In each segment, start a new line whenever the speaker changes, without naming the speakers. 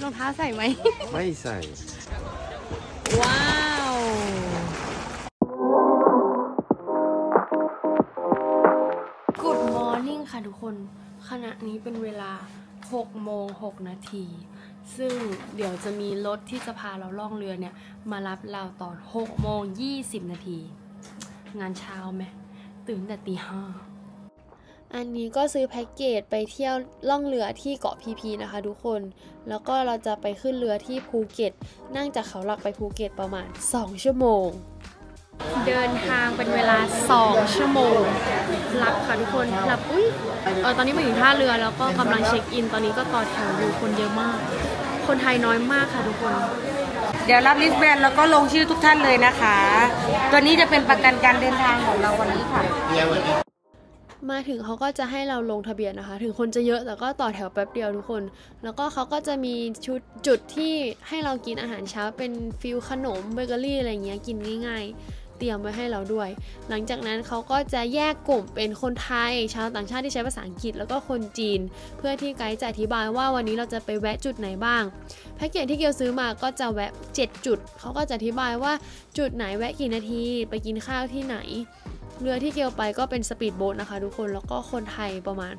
รองเท้าใส่ไหม
ไม่ใส่
ว้าว Good morning ค่ะทุกคนขณะนี้เป็นเวลา6:06 ซึ่งเดี๋ยวจะมีรถที่จะพาเราล่องเรือเนี่ยมารับเราตอน6:20 งานเช้าไหมตื่นแต่ตี 5อันนี้ก็ซื้อแพ็กเกจไปเที่ยวล่องเรือที่เกาะพีพีนะคะทุกคนแล้วก็เราจะไปขึ้นเรือที่ภูเก็ตนั่งจากเขาหลักไปภูเก็ตประมาณ2 ชั่วโมงเดินทางเป็นเวลา2 ชั่วโมงหลับค่ะทุกคนหลับตอนนี้มาถึงท่าเรือแล้วก็กำลังเช็คอินตอนนี้ก็ต่อแถวอยู่คนเยอะมากคนไทยน้อยมากค่ะทุกคน
เดี๋ยวรับลิสต์แบนแล้วก็ลงชื่อทุกท่านเลยนะคะตัวนี้จะเป็นประกันการเดินทางของเราวันนี้ค่ะ
มาถึงเขาก็จะให้เราลงทะเบียนนะคะถึงคนจะเยอะแต่ก็ต่อแถวแป๊บเดียวทุกคนแล้วก็เขาก็จะมีจุดที่ให้เรากินอาหารเช้าเป็นฟิลขนมเบเกอรี่อะไรเงี้ยกินง่ายๆเตรียมไว้ให้เราด้วยหลังจากนั้นเขาก็จะแยกกลุ่มเป็นคนไทยชาวต่างชาติที่ใช้ภาษาอังกฤษแล้วก็คนจีนเพื่อที่ไกด์จะอธิบายว่าวันนี้เราจะไปแวะจุดไหนบ้างแพ็กเกจที่เกียวซื้อมาก็จะแวะ7 จุดเขาก็จะอธิบายว่าจุดไหนแวะกี่นาทีไปกินข้าวที่ไหนเรือที่เกียวไปก็เป็นสปีดโบ๊ทนะคะทุกคนแล้วก็คนไทยประมาณ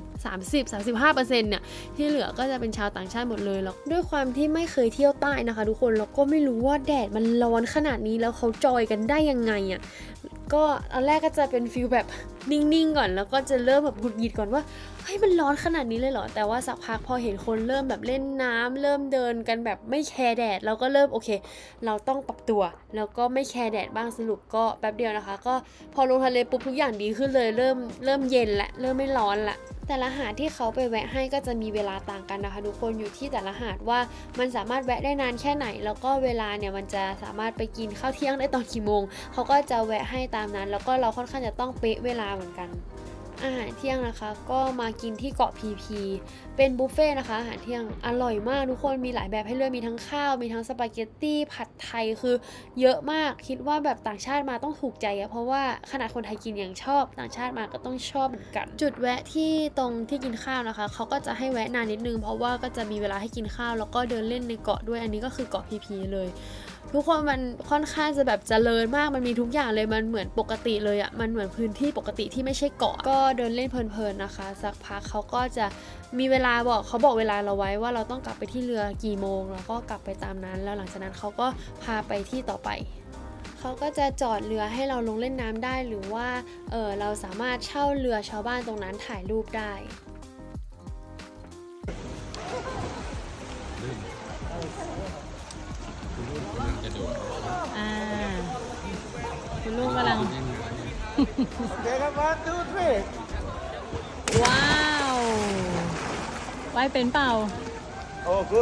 30-35% เนี่ยที่เหลือก็จะเป็นชาวต่างชาติหมดเลยแล้วด้วยความที่ไม่เคยเที่ยวใต้นะคะทุกคนแล้วก็ไม่รู้ว่าแดดมันร้อนขนาดนี้แล้วเขาจอยกันได้ยังไงอ่ะก็ตอนแรกก็จะเป็นฟีลแบบนิ่งๆก่อนแล้วก็จะเริ่มแบบหงุดหงิดก่อนว่าเฮ้ยมันร้อนขนาดนี้เลยเหรอแต่ว่าสักพักพอเห็นคนเริ่มแบบเล่นน้ำเริ่มเดินกันแบบไม่แคร์แดดเราก็เริ่มโอเคเราต้องปรับตัวแล้วก็ไม่แคร์แดดบ้างสรุปก็แป๊บเดียวนะคะก็พอลงทะเลปุ๊บทุกอย่างดีขึ้นเลยเริ่มเย็นละเริ่มไม่ร้อนละแต่ละหาดที่เขาไปแวะให้ก็จะมีเวลาต่างกันนะคะทุกคนอยู่ที่แต่ละหาดว่ามันสามารถแวะได้นานแค่ไหนแล้วก็เวลาเนี่ยมันจะสามารถไปกินข้าวเที่ยงได้ตอนกี่โมงเขาก็จะแวะให้ตามนั้นแล้วก็เราค่อนข้างจะต้องเป๊ะเวลาเหมือนกันอาหารเที่ยงนะคะก็มากินที่เกาะพีพีเป็นบุฟเฟ่นะคะอาหารเที่ยงอร่อยมากทุกคนมีหลายแบบให้เลือกมีทั้งข้าวมีทั้งสปาเกตตี้ผัดไทยคือเยอะมากคิดว่าแบบต่างชาติมาต้องถูกใจเพราะว่าขนาดคนไทยกินยังชอบต่างชาติมาก็ต้องชอบเหมือนกันจุดแวะที่ตรงที่กินข้าวนะคะเขาก็จะให้แวะนานนิดนึงเพราะว่าก็จะมีเวลาให้กินข้าวแล้วก็เดินเล่นในเกาะด้วยอันนี้ก็คือเกาะพีพีเลยทุกคนมันค่อนข้างจะแบบเจริญมากมันมีทุกอย่างเลยมันเหมือนปกติเลยอ่ะมันเหมือนพื้นที่ปกติที่ไม่ใช่เกาะก็เดินเล่นเพลินๆนะคะสักพักเขาก็จะมีเวลาบอกเวลาเราไว้ว่าเราต้องกลับไปที่เรือกี่โมงแล้วก็กลับไปตามนั้นแล้วหลังจากนั้นเขาก็พาไปที่ต่อไปเขาก็จะจอดเรือให้เราลงเล่นน้ำได้หรือว่าเราสามารถเช่าเรือชาวบ้านตรงนั้นถ่ายรูปได้คุณลูกกำลังโอเคครับ1 2 3ว้าวว่ายเป็นเปล่าโอ้กู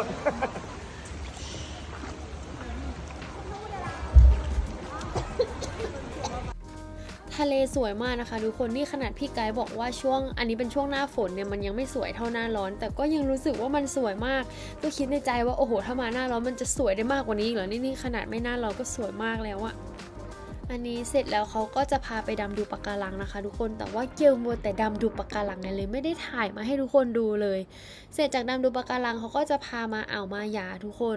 ทะเลสวยมากนะคะทุกคนนี่ขนาดพี่ไกด์บอกว่าอันนี้เป็นช่วงหน้าฝนเนี่ยมันยังไม่สวยเท่าหน้าร้อนแต่ก็ยังรู้สึกว่ามันสวยมากก็คิดในใจว่าโอ้โหถ้ามาหน้าร้อนมันจะสวยได้มากกว่านี้เหรอนี่ขนาดไม่หน้าร้อนก็สวยมากแล้วอะอันนี้เสร็จแล้วเขาก็จะพาไปดำดูปะการังนะคะทุกคนแต่ว่าเกียวมัวแต่ดำดูปะการังเลยไม่ได้ถ่ายมาให้ทุกคนดูเลยเสร็จจากดำดูปะการังเขาก็จะพามาอ่าวมาหยาทุกคน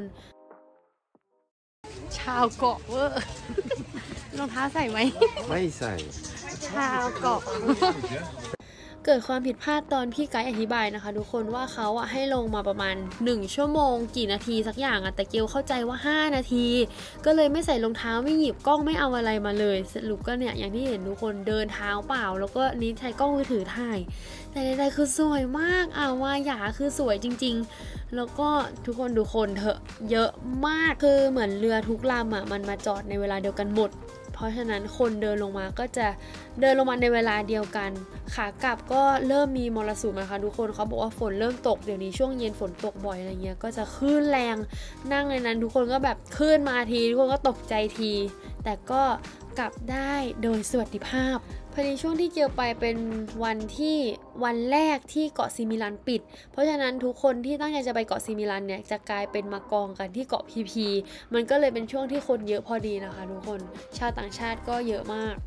ชาวเกาะเวอร์รองเท้าใส่ไหม
ไม่ใส่
ชาวเกาะเกิดความผิดพลาดตอนพี่ไกด์อธิบายนะคะทุกคนว่าเขาให้ลงมาประมาณ1 ชั่วโมงกี่นาทีสักอย่างแต่เกียวเข้าใจว่า5 นาทีก็เลยไม่ใส่รองเท้าไม่หยิบกล้องไม่เอาอะไรมาเลยสรุปก็เนี่ยอย่างที่เห็นทุกคนเดินเท้าเปล่าแล้วก็นี้ใช้กล้องมือถือถ่ายแต่ใดๆคือสวยมากว่าหยาคือสวยจริงๆแล้วก็ทุกคนดูคนเถอะเยอะมากคือเหมือนเรือทุกลำมันมาจอดในเวลาเดียวกันหมดเพราะฉะนั้นคนเดินลงมาก็จะเดินลงมาในเวลาเดียวกันขากลับก็เริ่มมีมรสุมนะคะทุกคนเขาบอกว่าฝนเริ่มตกเดี๋ยวนี้ช่วงเย็นฝนตกบ่อยอะไรเงี้ยก็จะคลื่นแรงนั่งในนั้นทุกคนก็แบบคลื่นมาทีทุกคนก็ตกใจทีแต่ก็กลับได้โดยสวัสดิภาพพอดีช่วงที่เกียวไปเป็นวันแรกที่เกาะซิมิลันปิดเพราะฉะนั้นทุกคนที่ตั้งใจจะไปเกาะซิมิลันเนี่ยจะกลายเป็นมากองกันที่เกาะพีพีมันก็เลยเป็นช่วงที่คนเยอะพอดีนะคะทุกคนชาวต่างชาติก็เยอะมาก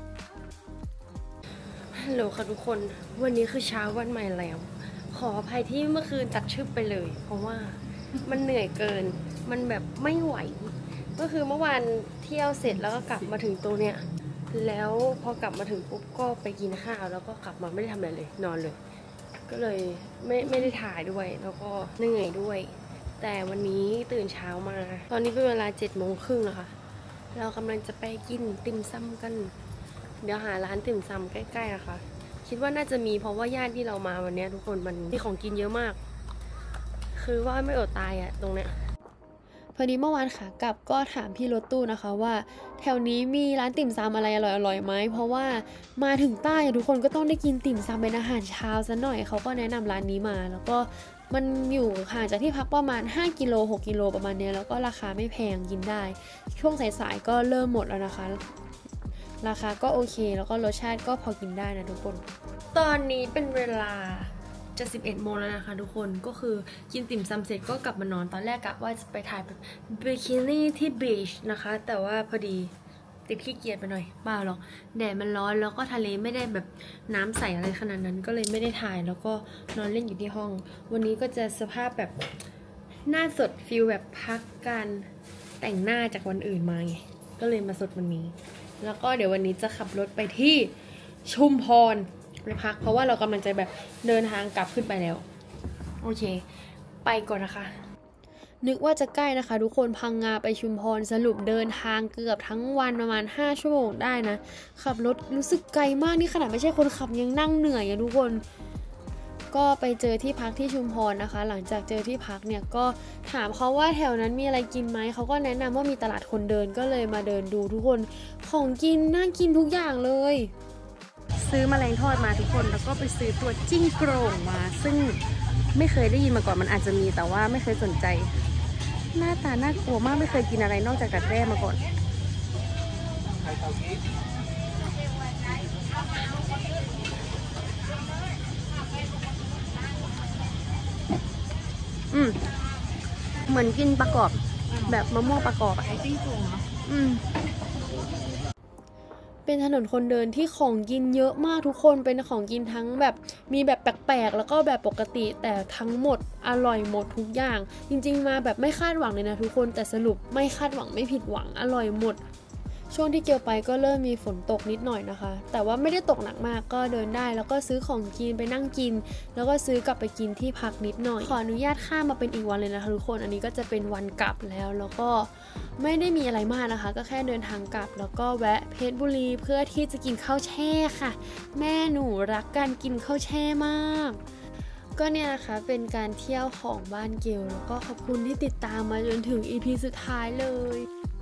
ฮัลโหลค่ะทุกคนวันนี้คือเช้าวันใหม่แล้วขออภัยที่เมื่อคืนตัดชึบไปเลยเพราะว่ามันเหนื่อยเกินมันแบบไม่ไหวก็คือเมื่อวานเที่ยวเสร็จแล้วก็กลับมาถึงตรงเนี้ยแล้วพอกลับมาถึงปุ๊บก็ไปกินข้าวแล้วก็กลับมาไม่ได้ทำอะไรเลยนอนเลยก็เลยไม่ได้ถ่ายด้วยแล้วก็เหนื่อยด้วยแต่วันนี้ตื่นเช้ามาตอนนี้เป็นเวลา7:30นะคะเรากำลังจะไปกินติ่มซำกันเดี๋ยวหาร้านติ่มซำใกล้ๆนะคะคิดว่าน่าจะมีเพราะว่าญาติที่เรามาวันนี้ทุกคนมันมีของกินเยอะมากคือว่าไม่อดตายอะตรงเนี้ยพอดีเมื่อวานขากลับก็ถามพี่รถตู้นะคะว่าแถวนี้มีร้านติ่มซำอะไรอร่อยๆไหมเพราะว่ามาถึงใต้ทุกคนก็ต้องได้กินติ่มซำเป็นอาหารเช้าซะหน่อยเขาก็แนะนำร้านนี้มาแล้วก็มันอยู่ห่างจากที่พักประมาณ5 กิโล 6 กิโลประมาณนี้แล้วก็ราคาไม่แพงกินได้ช่วงสายๆก็เริ่มหมดแล้วนะคะราคาก็โอเคแล้วก็รสชาติก็พอกินได้นะทุกคนตอนนี้เป็นเวลาจะ11 โมงแล้วนะคะทุกคนก็คือกินติ่มซำเสร็จก็กลับมานอนตอนแรกกะว่าจะไปถ่ายแบบบิกินี่ที่บีชนะคะแต่ว่าพอดีติดขี้เกียจไปหน่อยเปล่าหรอกแดดมันร้อนแล้วก็ทะเลไม่ได้แบบน้ำใสอะไรขนาดนั้นก็เลยไม่ได้ถ่ายแล้วก็นอนเล่นอยู่ที่ห้องวันนี้ก็จะสภาพแบบหน้าสดฟิลแบบพักการแต่งหน้าจากวันอื่นมาไงก็เลยมาสดวันนี้แล้วก็เดี๋ยววันนี้จะขับรถไปที่ชุมพรไปพักเพราะว่าเรากำลังจะแบบเดินทางกลับขึ้นไปแล้วโอเคไปก่อนนะคะนึกว่าจะใกล้นะคะทุกคนพังงาไปชุมพรสรุปเดินทางเกือบทั้งวันประมาณ5 ชั่วโมงได้นะขับรถรู้สึกไกลมากนี่ขนาดไม่ใช่คนขับยังนั่งเหนื่อยอะทุกคนก็ไปเจอที่พักที่ชุมพรนะคะหลังจากเจอที่พักเนี่ยก็ถามเขาว่าแถวนั้นมีอะไรกินไหมเขาก็แนะนำว่ามีตลาดคนเดินก็เลยมาเดินดูทุกคนของกินน่ากินทุกอย่างเลยซื้อแมลงทอดมาทุกคนแล้วก็ไปซื้อตัวจิ้งโกร่งมาซึ่งไม่เคยได้ยินมาก่อนมันอาจจะมีแต่ว่าไม่เคยสนใจหน้าตาน่ากลัวมากไม่เคยกินอะไรนอกจากดักแด้มาก่อนเหมือนกินประกอบแบบมะม่วงประกอบอะจิ้งโกร่งเหรอเป็นถนนคนเดินที่ของกินเยอะมากทุกคนเป็นของกินทั้งแบบมีแบบแปลกๆแล้วก็แบบปกติแต่ทั้งหมดอร่อยหมดทุกอย่างจริงๆมาแบบไม่คาดหวังเลยนะทุกคนแต่สรุปไม่คาดหวังไม่ผิดหวังอร่อยหมดช่วงที่เกี่ยวไปก็เริ่มมีฝนตกนิดหน่อยนะคะแต่ว่าไม่ได้ตกหนักมากก็เดินได้แล้วก็ซื้อของกินไปนั่งกินแล้วก็ซื้อกลับไปกินที่พักนิดหน่อยขออนุญาตข้ามมาเป็นอีกวันเลยนะคะทุกคนอันนี้ก็จะเป็นวันกลับแล้วก็ไม่ได้มีอะไรมากนะคะก็แค่เดินทางกลับแล้วก็แวะเพชรบุรีเพื่อที่จะกินข้าวแช่ค่ะแม่หนูรักการกินข้าวแช่มากก็เนี่ยนะคะเป็นการเที่ยวของบ้านเกลแล้วก็ขอบคุณที่ติดตามมาจนถึง EP สุดท้ายเลย